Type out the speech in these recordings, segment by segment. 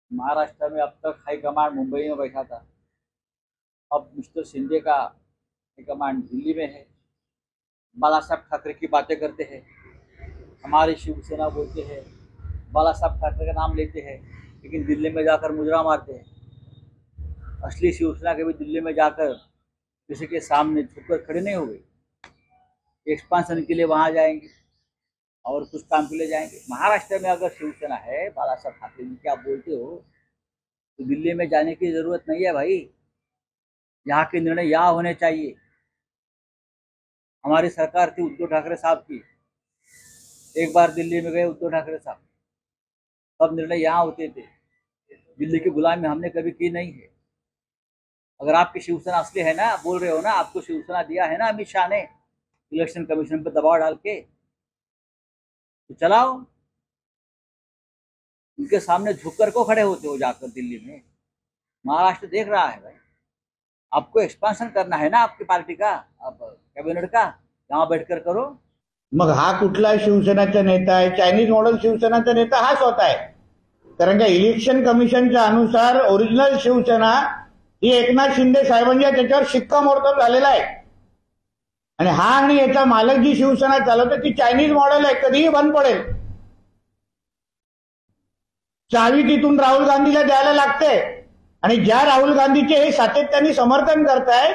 महाराष्ट्र में अब तक हाईकमांड मुंबई में बैठा था। अब मिस्टर शिंदे का हाईकमांड दिल्ली में है। बाला साहब ठाकरे की बातें करते हैं, हमारी शिवसेना बोलते हैं, बाला साहब ठाकरे का नाम लेते हैं, लेकिन दिल्ली में जाकर मुजरा मारते हैं। असली शिवसेना कभी दिल्ली में जाकर किसी के सामने झुककर खड़े नहीं हुए। एक्सपांशन के लिए वहाँ जाएंगे और कुछ काम के लिए जाएंगे। महाराष्ट्र में अगर शिवसेना है, बाला साहब ठाकरे जी क्या बोलते हो, तो दिल्ली में जाने की जरूरत नहीं है भाई। यहाँ के निर्णय यहाँ होने चाहिए। हमारी सरकार थी उद्धव ठाकरे साहब की, एक बार दिल्ली में गए उद्धव ठाकरे साहब, सब निर्णय यहाँ होते थे। दिल्ली की गुलामी हमने कभी की नहीं है। अगर आपकी शिवसेना असली है ना, बोल रहे हो ना, आपको शिवसेना दिया है ना अमित शाह ने इलेक्शन कमीशन पर दबाव डाल के, तो चलाओ। उनके सामने झुककर को खड़े होते हो जाकर दिल्ली में। महाराष्ट्र देख रहा है भाई। आपको एक्सपांशन करना है ना आपकी पार्टी का, आप कैबिनेट का, यहाँ बैठकर करो। मग हा कुठला शिवसेनाचा नेता आहे? चायनीज मॉडेल शिवसेनाचा नेता हा स्वतः आहे. कारण का इलेक्शन कमिशनच्या अनुसार ओरिजिनल शिवसेना ही एकनाथ शिंदे साहेबांच्या त्याच्यावर शिक्कामोर्तब झालेला आहे. आणि हा आणि याचा मालक जी शिवसेना चालवते ती चायनीज मॉडेल आहे, कधीही बंद पडेल. चावी तिथून राहुल गांधीला द्यायला लागते. आणि ज्या राहुल गांधीचे हे सातत्याने समर्थन करतायत,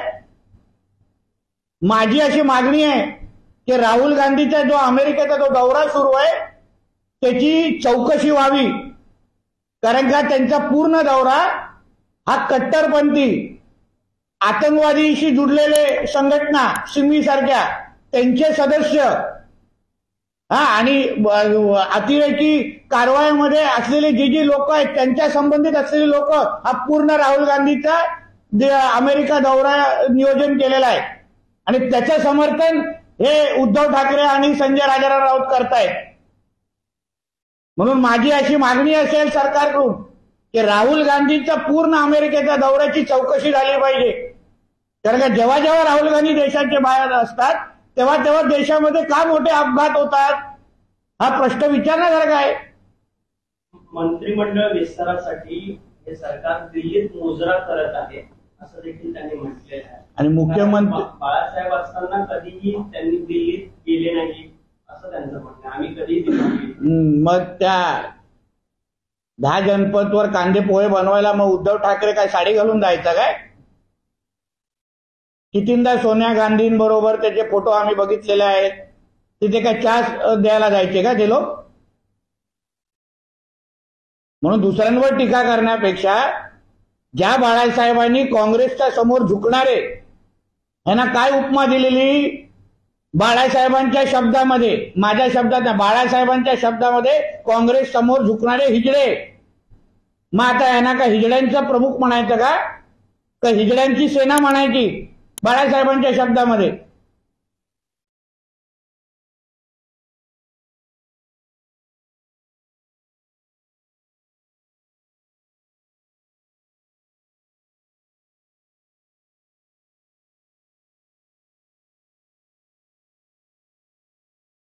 माझी अशी मागणी आहे की राहुल गांधीचा जो अमेरिकेचा जो दौरा सुरू आहे त्याची चौकशी व्हावी. कारण का त्यांचा पूर्ण दौरा हा कट्टरपंथी आतंकवादीशी जुडलेले संघटना सिमी सारख्या त्यांचे सदस्य आणि अतिरेकी कारवाईमध्ये असलेले जी लोक आहेत त्यांच्या संबंधित असलेले लोक हा पूर्ण राहुल गांधीचा अमेरिका दौरा नियोजन केलेला आहे. आणि त्याचं समर्थन हे उद्धव ठाकरे आणि संजय राजाराम राऊत करतायत. म्हणून माझी अशी मागणी असेल सरकारकडून की राहुल गांधीचा पूर्ण अमेरिकेच्या दौऱ्याची चौकशी झाली पाहिजे. कारण का जेव्हा जेव्हा राहुल गांधी देशाच्या बाहेर असतात तेव्हा तेव्हा देशामध्ये का मोठे अपघात होतात हा प्रश्न विचारण्यासारखा आहे. मंत्रिमंडळ विस्तारासाठी हे सरकार दिल्लीत मुजरा करत आहे असं देखील त्यांनी म्हटलेलं आहे. आणि मुख्यमंत्री बाळासाहेब असताना कधीही त्यांनी दिल्लीत गेले नाही असं त्यांचं म्हणणं आहे. आम्ही कधीही दिल्लीत मग त्या 10 जनपदवर कांदे पोहे बनवायला मग उद्धव ठाकरे काय साडी घालून जायचं काय? कितींदा सोनिया गांधींबरोबर त्याचे फोटो आम्ही बघितलेले आहेत. तिथे काय चहा द्यायला जायचे का ते लोक? म्हणून दुसऱ्यांवर टीका करण्यापेक्षा ज्या बाळासाहेबांनी काँग्रेसच्या समोर झुकणारे यांना काय उपमा दिलेली, बाळासाहेबांच्या शब्दामध्ये, माझ्या शब्दात नाही, बाळासाहेबांच्या शब्दामध्ये काँग्रेस समोर झुकणारे हिजडे. मग आता यांना का हिजड्यांचा प्रमुख म्हणायचं का हिजड्यांची सेना म्हणायची बाळासाहेबांच्या शब्दामध्ये?